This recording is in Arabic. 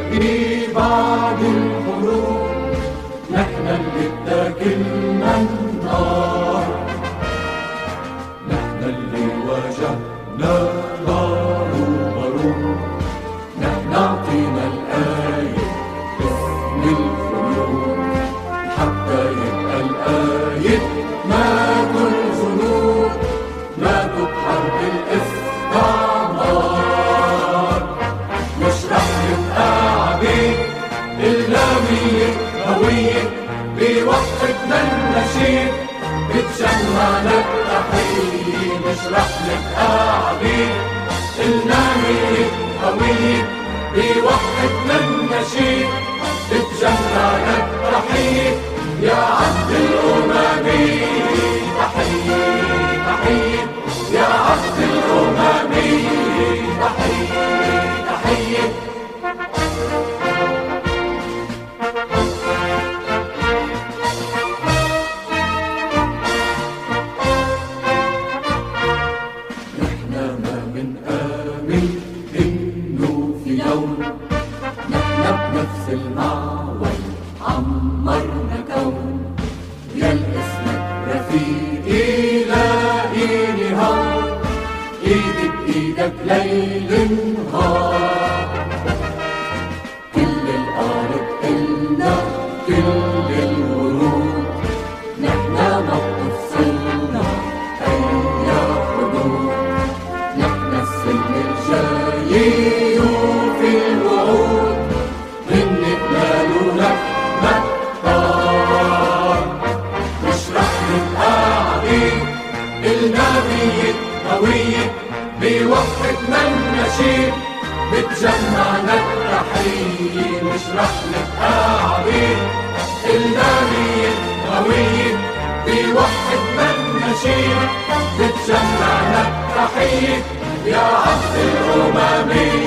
نلاقي بعد الحروب نحن اللي اتاكلنا النار، نحن اللي واجهنا نار وبارود، نحن عطينا الآية باسم الخلود، حتى يبقى الآية ماتوا الجنود، ماتوا بحرب الاستعمار. مش رح نبقى عبيد، إلا مية هوية بوحدنا النشيد بتجمعنا التحية. مش رح نبقى عبيد، إلا مية هوية بوحدنا النشيد بتجمعنا التحية. يا عبد الأممية تحية تحية، يا عبد الأممية تحية تحية. نحن ما منآمن إنه في يوم نحن بنفس المعول عمرنا كون. يا الاسمك رفيقي لاقيني هون، ايدي بايدك ليل نهار. كل الارض إلنا كل الورود، نحن ما بتفصلنا اي حدود. نحن السلم الجاي وفي الوعود، من قبالوا لك مكتار. مش رح نبقى عبيد، إلنا مية هوية بوحدنا النشيد بتجمعنا التحية. مش رح نبقى عبيد، إلنا مية هوية بوحدنا النشيد بتجمعنا التحية. يا عبد الأممية